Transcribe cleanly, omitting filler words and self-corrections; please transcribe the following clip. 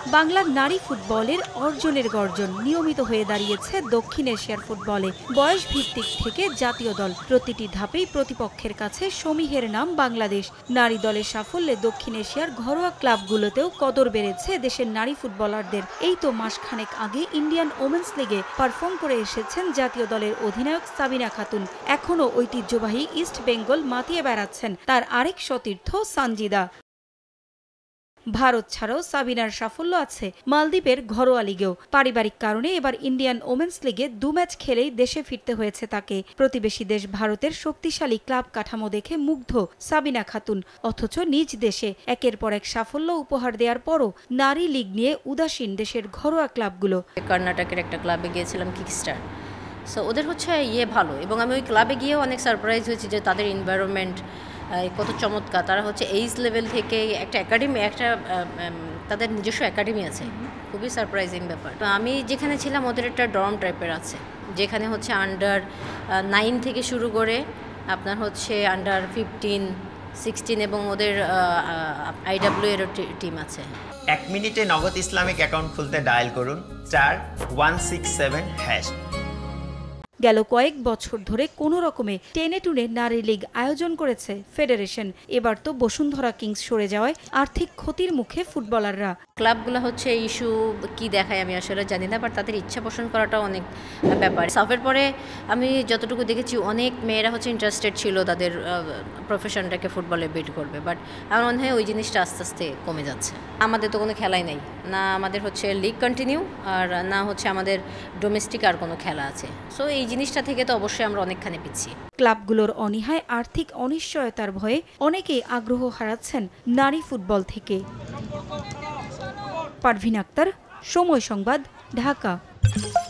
বাংলার নারী ফুটবলের অর্জনের গর্জন নিয়মিত হয়ে দাঁড়িয়েছে দক্ষিণ এশিয়ার ফুটবলে। বয়স ভিত্তিক থেকে জাতীয় দল প্রতিটি ধাপেই প্রতিপক্ষের কাছে সমীহের নাম বাংলাদেশ। নারী দলের সাফল্যে দক্ষিণ এশিয়ার ঘরোয়া ক্লাবগুলোতেও কদর বেড়েছে দেশের নারী ফুটবলারদের। এই তো মাসখানেক আগে ইন্ডিয়ান ওমেন্স লিগে পারফর্ম করে এসেছেন জাতীয় দলের অধিনায়ক সাবিনা খাতুন। এখনও ঐতিহ্যবাহী ইস্ট বেঙ্গল মাতিয়ে বেড়াচ্ছেন তার আরেক সতীর্থ সানজিদা। ভারত ছাড়াও সাবিনার সাফল্য আছে মালদ্বীপের ঘরোয়া লিগেও। পারিবারিক কারণে এবার ইন্ডিয়ান ওমেন্স লিগে 2 ম্যাচ খেলেই দেশে ফিরতে হয়েছে তাকে। প্রতিবেশী দেশ ভারতের শক্তিশালী ক্লাব কাঠামো দেখে মুগ্ধ সাবিনা খাতুন, অথচ নিজ দেশে একের পর এক সাফল্য উপহার দেওয়ার পরও নারী লীগ নিয়ে উদাসীন দেশের ঘরোয়া ক্লাবগুলো। কর্ণাটকের একটা ক্লাবে গিয়েছিলাম, কিকস্টার। সো ওদের হচ্ছে ভালো, এবং আমি ওই ক্লাবে গিয়েও অনেক সারপ্রাইজ হয়েছি যে তাদের এনভায়রনমেন্ট কত চমৎকার। তারা হচ্ছে এইজ লেভেল থেকে একটা একাডেমি, তাদের নিজস্ব একাডেমি আছে, খুবই সারপ্রাইজিং ব্যাপার। তো আমি যেখানে ছিলাম ওদের একটা ডর্ম টাইপের আছে, যেখানে হচ্ছে আন্ডার 9 থেকে শুরু করে আপনার হচ্ছে আন্ডার 15, 16 এবং ওদের IW এরও টিম আছে। 1 মিনিটে নগদ ইসলামিক অ্যাকাউন্ট খুলতে ডায়াল করুন *167#। গেল কয়েক বছর ধরে কোনো রকমে টেনে টুনে নারী লীগ আয়োজন করেছে ফেডারেশন। এবার তো বসুন্ধরা কিংস সরে যাওয়ায় আর্থিক ক্ষতির মুখে ফুটবলাররা। ক্লাবগুলো হচ্ছে ইস্যু কি দেখায় আমি আসলে জানি না, বাট তাদের ইচ্ছা পোষণ করাটা অনেক ব্যাপার। সাফের পরে আমি যতটুকু দেখেছি অনেক মেয়েরা হচ্ছে ইন্টারেস্টেড ছিল তাদের প্রফেশনটাকে ফুটবলে বিল্ড করবে, বাট আমার মনে হয় ওই জিনিসটা আস্তে আস্তে কমে যাচ্ছে। আমাদের তো কোনো খেলাই নেই, না আমাদের হচ্ছে লিগ কন্টিনিউ, আর না হচ্ছে আমাদের ডোমেস্টিক আর কোনো খেলা আছে। সো এই জিনিসটা থেকে তো অবশ্যই আমরা অনেকখানি পিছিয়ে। ক্লাবগুলোর অনীহায় আর্থিক অনিশ্চয়তার ভয়ে অনেকেই আগ্রহ হারাচ্ছেন নারী ফুটবল থেকে। পারভিন আক্তার, সময় সংবাদ, ঢাকা।